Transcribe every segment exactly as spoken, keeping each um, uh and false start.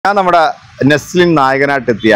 ഞാൻ നമ്മുടെ നെസ്ലിൻ നായകനായിട്ടെത്തിയ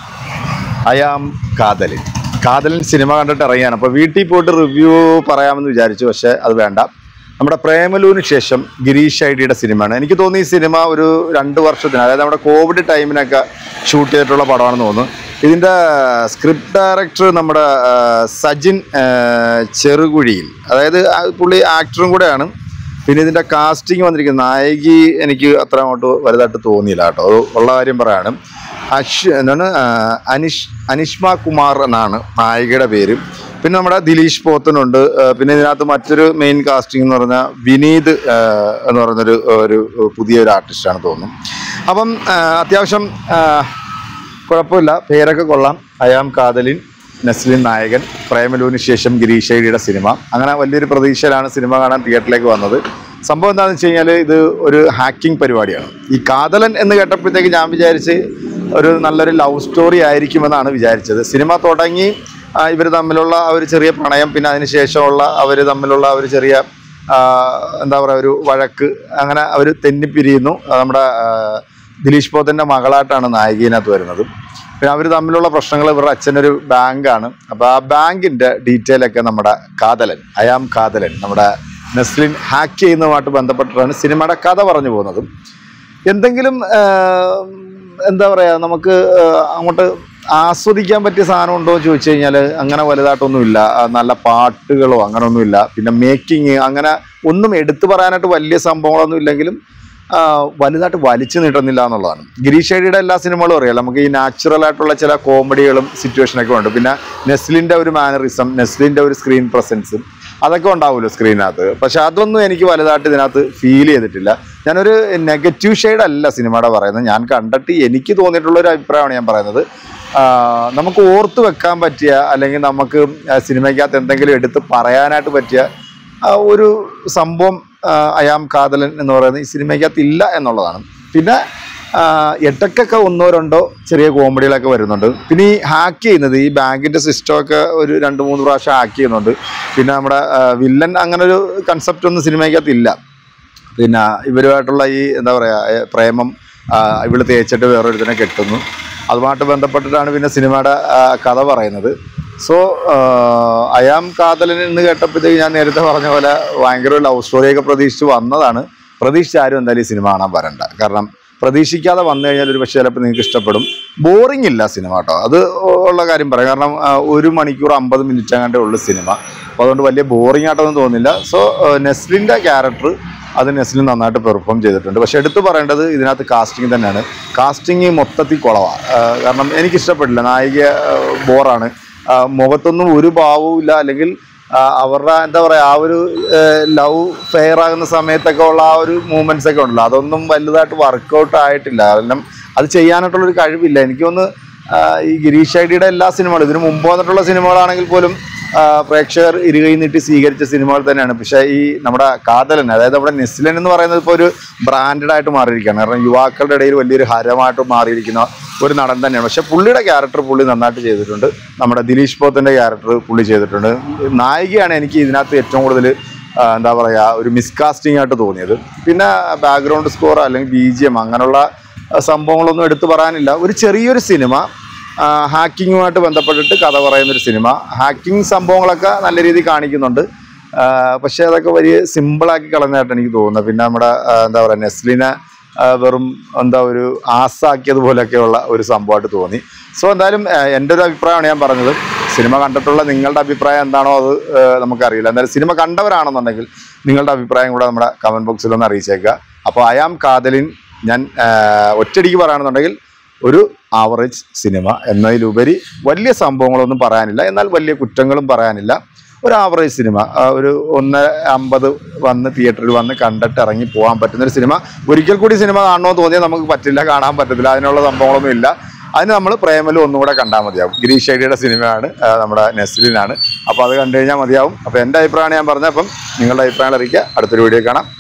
അയാം കാതലിൻ കാതലിൻ സിനിമ കണ്ടിട്ട് ഇറങ്ങിയാണ്. അപ്പോൾ വീട്ടിൽ പോയിട്ട് റിവ്യൂ പറയാമെന്ന് വിചാരിച്ചു, പക്ഷേ അത് വേണ്ട. നമ്മുടെ പ്രേമലുവിന് ശേഷം ഗിരീഷ് ഐഡിയുടെ സിനിമയാണ്. എനിക്ക് തോന്നി ഈ സിനിമ ഒരു രണ്ട് വർഷത്തിന്, അതായത് നമ്മുടെ കോവിഡ് ടൈമിനൊക്കെ ഷൂട്ട് ചെയ്തിട്ടുള്ള പടമാണെന്ന് തോന്നുന്നു. ഇതിൻ്റെ സ്ക്രിപ്റ്റ് ഡയറക്ടർ നമ്മുടെ സജിൻ ചെറുകുഴിയിൽ, അതായത് പുള്ളി ആക്ടറും കൂടെയാണ്. പിന്നെ ഇതിൻ്റെ കാസ്റ്റിംഗ് വന്നിരിക്കുന്നത് നായികി എനിക്ക് അത്ര അങ്ങോട്ട് വലുതായിട്ട് തോന്നിയില്ല കേട്ടോ, അത് ഉള്ള കാര്യം പറയാണ്. അഷ് എന്താണ് അനിഷ് അനിഷ്മ കുമാർ എന്നാണ് നായികയുടെ പേര്. പിന്നെ നമ്മുടെ ദിലീഷ് പോത്തനുണ്ട്. പിന്നെ ഇതിനകത്ത് മറ്റൊരു മെയിൻ കാസ്റ്റിംഗ് എന്ന് പറഞ്ഞാൽ വിനീത് എന്ന് പറയുന്നൊരു ഒരു പുതിയൊരു ആർട്ടിസ്റ്റാണ് തോന്നുന്നു. അപ്പം അത്യാവശ്യം കുഴപ്പമില്ല, പേരൊക്കെ കൊള്ളാം. അയാം കാതലിൻ, നെസ്ലിൻ നായകൻ, പ്രേമലുവിന് ശേഷം ഗിരീഷ് ഐഡിയുടെ സിനിമ. അങ്ങനെ വലിയൊരു പ്രതീക്ഷയിലാണ് സിനിമ കാണാൻ തിയേറ്ററിലേക്ക് വന്നത്. സംഭവം എന്താണെന്ന് വെച്ച് കഴിഞ്ഞാൽ ഇത് ഒരു ഹാക്കിംഗ് പരിപാടിയാണ്. ഈ കാതലൻ എന്ന് കേട്ടപ്പോഴത്തേക്ക് ഞാൻ വിചാരിച്ച് ഒരു നല്ലൊരു ലവ് സ്റ്റോറി ആയിരിക്കുമെന്നാണ് വിചാരിച്ചത്. സിനിമ തുടങ്ങി ഇവർ തമ്മിലുള്ള ആ ഒരു ചെറിയ പ്രണയം, പിന്നെ അതിന് ശേഷമുള്ള അവർ തമ്മിലുള്ള ഒരു ചെറിയ എന്താ പറയുക ഒരു വഴക്ക്, അങ്ങനെ അവർ തെന്നിപ്പിരിയുന്നു. നമ്മുടെ ദിലീഷ് പോത്തൻ്റെ മകളായിട്ടാണ് നായികയിനകത്ത് വരുന്നത്. പിന്നെ അവർ തമ്മിലുള്ള പ്രശ്നങ്ങൾ, ഇവരുടെ അച്ഛനൊരു ബാങ്കാണ്. അപ്പോൾ ആ ബാങ്കിൻ്റെ ഡീറ്റെയിൽ ഒക്കെ നമ്മുടെ കാതലൻ, അയാം കാതലൻ, നമ്മുടെ നെസ്ലിൻ ഹാക്ക് ചെയ്യുന്നതുമായിട്ട് ബന്ധപ്പെട്ടിട്ടാണ് സിനിമയുടെ കഥ പറഞ്ഞു പോകുന്നത്. എന്തെങ്കിലും എന്താ പറയുക, നമുക്ക് അങ്ങോട്ട് ആസ്വദിക്കാൻ പറ്റിയ സാധനം ഉണ്ടോ എന്ന് ചോദിച്ചു കഴിഞ്ഞാൽ അങ്ങനെ വലുതായിട്ടൊന്നുമില്ല. നല്ല പാട്ടുകളോ അങ്ങനെയൊന്നുമില്ല. പിന്നെ മേക്കിങ് അങ്ങനെ ഒന്നും എടുത്തു പറയാനായിട്ട് വലിയ സംഭവങ്ങളൊന്നും ഇല്ലെങ്കിലും വലുതായിട്ട് വലിച്ചു നീട്ടുന്നില്ല എന്നുള്ളതാണ്. ഗിരീഷ് ഐഡിയുടെ എല്ലാ സിനിമകളും അറിയാം നമുക്ക്. ഈ നാച്ചുറൽ ആയിട്ടുള്ള ചില കോമഡികളും സിറ്റുവേഷനൊക്കെ ഉണ്ട്. പിന്നെ നെസ്ലിൻ്റെ ഒരു മാനറിസം, നെസ്ലിൻ്റെ ഒരു സ്ക്രീൻ പ്രസൻസും അതൊക്കെ ഉണ്ടാവുമല്ലോ സ്ക്രീനകത്ത്. പക്ഷെ അതൊന്നും എനിക്ക് വലുതായിട്ട് ഇതിനകത്ത് ഫീൽ ചെയ്തിട്ടില്ല. ഞാനൊരു നെഗറ്റീവ് ഷെയ്ഡ് അല്ല സിനിമയുടെ പറയുന്നത്. ഞാൻ കണ്ടിട്ട് എനിക്ക് തോന്നിയിട്ടുള്ളൊരു അഭിപ്രായമാണ് ഞാൻ പറയുന്നത്. നമുക്ക് ഓർത്ത് വെക്കാൻ പറ്റിയ, അല്ലെങ്കിൽ നമുക്ക് സിനിമയ്ക്കകത്ത് എന്തെങ്കിലും എടുത്ത് പറയാനായിട്ട് പറ്റിയ ഒരു സംഭവം അയാം കാതലൻ എന്ന് പറയുന്നത് ഈ സിനിമയ്ക്കകത്ത് ഇല്ല എന്നുള്ളതാണ്. പിന്നെ ഇടയ്ക്കൊക്കെ ഒന്നോ രണ്ടോ ചെറിയ കോമഡികളൊക്കെ വരുന്നുണ്ട്. പിന്നെ ഈ ഹാക്ക് ചെയ്യുന്നത്, ഈ ബാങ്കിൻ്റെ സിസ്റ്റമൊക്കെ ഒരു രണ്ട് മൂന്ന് പ്രാവശ്യം ഹാക്ക് ചെയ്യുന്നുണ്ട്. പിന്നെ നമ്മുടെ വില്ലൻ അങ്ങനെ ഒരു കൺസെപ്റ്റ് ഒന്നും സിനിമയ്ക്കകത്ത് ഇല്ല. പിന്നെ ഇവരുമായിട്ടുള്ള ഈ എന്താ പറയുക പ്രേമം, ഇവള് തേച്ചിട്ട് വേറൊരുത്തിനെ കെട്ടുന്നു, അതുമായിട്ട് ബന്ധപ്പെട്ടിട്ടാണ് പിന്നെ സിനിമയുടെ കഥ പറയുന്നത്. സോ അയാം കാതലൻ എന്ന് കേട്ടപ്പോഴത്തേക്ക് ഞാൻ നേരത്തെ പറഞ്ഞ പോലെ ഭയങ്കര ലവ് സ്റ്റോറിയൊക്കെ പ്രതീക്ഷിച്ച് വന്നതാണ്. പ്രതീക്ഷിച്ചാരും എന്തായാലും ഈ സിനിമ കാണാൻ വരണ്ട. കാരണം പ്രതീക്ഷിക്കാതെ വന്നു കഴിഞ്ഞാൽ ഒരു പക്ഷേ ചിലപ്പോൾ നിങ്ങൾക്ക് ഇഷ്ടപ്പെടും. ബോറിംഗ് ഇല്ല സിനിമ കേട്ടോ, അത് ഉള്ള കാര്യം പറയാം. കാരണം ഒരു മണിക്കൂർ അമ്പത് മിനിറ്റ് അങ്ങാണ്ടേ ഉള്ളൂ സിനിമ. അപ്പോൾ അതുകൊണ്ട് വലിയ ബോറിംഗ് ആയിട്ടൊന്നും തോന്നില്ല. സോ നെസ്ലിൻ്റെ ക്യാരക്ടർ അത് നെസ്ലിൻ നന്നായിട്ട് പെർഫോം ചെയ്തിട്ടുണ്ട്. പക്ഷെ എടുത്തു പറയേണ്ടത് ഇതിനകത്ത് കാസ്റ്റിംഗ് തന്നെയാണ്. കാസ്റ്റിംഗ് മൊത്തത്തിൽ കുളവാണ്. കാരണം എനിക്കിഷ്ടപ്പെട്ടില്ല. നായിക ബോറാണ്. മുഖത്തൊന്നും ഒരു ഭാവവും ഇല്ല. അല്ലെങ്കിൽ അവരുടെ എന്താ പറയുക ആ ഒരു ലവ് ഫെയർ ആകുന്ന സമയത്തൊക്കെ ഉള്ള ആ ഒരു മൂമെൻറ്റ്സ് ഒക്കെ ഉണ്ടല്ലോ, അതൊന്നും വലുതായിട്ട് വർക്കൗട്ട് ആയിട്ടില്ല. കാരണം അത് ചെയ്യാനായിട്ടുള്ളൊരു കഴിവില്ല. എനിക്കൊന്ന് ഈ ഗിരീഷ് ഐഡിയുടെ എല്ലാ സിനിമകളും, ഇതിന് മുമ്പ് വന്നിട്ടുള്ള സിനിമകളാണെങ്കിൽ പോലും പ്രേക്ഷകർ ഇരുകൈ നീട്ടി സ്വീകരിച്ച സിനിമകൾ തന്നെയാണ്. പക്ഷേ ഈ നമ്മുടെ കാതലൻ, അതായത് നമ്മുടെ നെസ്ലിൻ എന്ന് പറയുന്നത് ഇപ്പോൾ ഒരു ബ്രാൻഡഡ് ആയിട്ട് മാറിയിരിക്കുകയാണ്. കാരണം യുവാക്കളുടെ ഇടയിൽ വലിയൊരു ഹരമായിട്ട് മാറിയിരിക്കുന്ന ഒരു നടൻ തന്നെയാണ്. പക്ഷേ പുള്ളിയുടെ ക്യാരക്ടർ പുള്ളി നന്നായിട്ട് ചെയ്തിട്ടുണ്ട്. നമ്മുടെ ദിലീഷ് പോത്തൻ്റെ ക്യാരക്ടർ പുള്ളി ചെയ്തിട്ടുണ്ട്. നായികയാണ് എനിക്ക് ഇതിനകത്ത് ഏറ്റവും കൂടുതൽ എന്താ പറയുക ഒരു മിസ്കാസ്റ്റിംഗ് ആയിട്ട് തോന്നിയത്. പിന്നെ ബാക്ക്ഗ്രൗണ്ട് സ്കോർ അല്ലെങ്കിൽ ബി ജി എം അങ്ങനെയുള്ള സംഭവങ്ങളൊന്നും എടുത്തു പറയാനില്ല. ഒരു ചെറിയൊരു സിനിമ, ഹാക്കിങ്ങുമായിട്ട് ബന്ധപ്പെട്ടിട്ട് കഥ പറയുന്നൊരു സിനിമ. ഹാക്കിംഗ് സംഭവങ്ങളൊക്കെ നല്ല രീതിയിൽ കാണിക്കുന്നുണ്ട്. പക്ഷേ അതൊക്കെ വലിയ സിമ്പിളാക്കി കളഞ്ഞായിട്ട് എനിക്ക് തോന്നുന്നത്. പിന്നെ നമ്മുടെ എന്താ പറയുക നെസ്ലിനെ വെറും എന്താ ഒരു ആസാക്കിയതുപോലെയൊക്കെയുള്ള ഒരു സംഭവമായിട്ട് തോന്നി. സോ എന്തായാലും എൻ്റെ ഒരു അഭിപ്രായമാണ് ഞാൻ പറഞ്ഞത്. സിനിമ കണ്ടിട്ടുള്ള നിങ്ങളുടെ അഭിപ്രായം എന്താണോ അത് നമുക്കറിയില്ല. എന്തായാലും സിനിമ കണ്ടവരാണെന്നുണ്ടെങ്കിൽ നിങ്ങളുടെ അഭിപ്രായം കൂടെ നമ്മുടെ കമൻറ്റ് ബോക്സിലൊന്ന് അറിയിച്ചേക്കുക. അപ്പോൾ അയാം കാതലിൻ ഞാൻ ഒറ്റയടിക്ക് പറയുകയാണെന്നുണ്ടെങ്കിൽ ഒരു ആവറേജ് സിനിമ എന്നതിലുപരി വലിയ സംഭവങ്ങളൊന്നും പറയാനില്ല, എന്നാൽ വലിയ കുറ്റങ്ങളും പറയാനില്ല. ഒരു ആവറേജ് സിനിമ, ഒരു ഒന്ന് അമ്പത് വന്ന് തിയേറ്ററിൽ വന്ന് കണ്ടിട്ട് ഇറങ്ങി പോകാൻ പറ്റുന്നൊരു സിനിമ. ഒരിക്കൽ കൂടി സിനിമ കാണണമെന്ന് തോന്നിയാൽ നമുക്ക് പറ്റില്ല, കാണാൻ പറ്റത്തില്ല, അതിനുള്ള സംഭവങ്ങളൊന്നും ഇല്ല. അതിന് നമ്മൾ പ്രേമലു ഒന്നുകൂടെ കണ്ടാൽ മതിയാവും. ഗിരീഷ് ഐഡിയുടെ സിനിമയാണ്, നമ്മുടെ നെസ്ലിനാണ്. അപ്പോൾ അത് കണ്ടു കഴിഞ്ഞാൽ മതിയാവും. അപ്പോൾ എൻ്റെ അഭിപ്രായമാണ് ഞാൻ പറഞ്ഞത്. അപ്പം നിങ്ങളുടെ അഭിപ്രായങ്ങൾ അറിയിക്കുക. അടുത്തൊരു വീഡിയോ കാണാം.